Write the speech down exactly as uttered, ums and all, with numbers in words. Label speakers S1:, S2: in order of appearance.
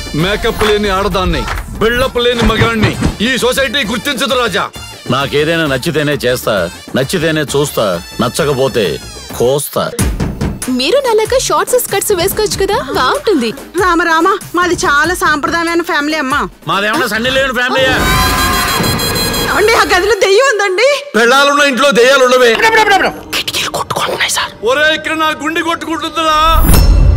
S1: Makeup లేని ఆడదాన్ని, buildup లేని మగాణ్ణి ఈ సొసైటీ గుర్తించదు రాజా.
S2: నాకేదైనా నచ్చితేనే చేస్తా, నచ్చితేనే చూస్తా, నచ్చకపోతే కోస్తా.
S3: మీరు నల్లగా షార్ట్స్ స్కర్ట్స్ వేసుకోవచ్చు కదా, బాగుంటుంది.
S4: రామ రామ, మాది చాలా సాంప్రదాయమైన ఫ్యామిలీ అమ్మా.
S2: మాదేమన్నా సండి లేని ఫ్యామిలీ.
S4: అండి ఆ గదిలో దెయ్యం ఉందండి.
S1: పెళ్ళాలున్న ఇంట్లో దెయ్యాలు ఉండవే.
S4: కిటికీలు కొట్టుకుంటున్నాయి సార్.
S1: ఒరే ఇక్కడ నా గుండె కొట్టుకుంటుందిరా.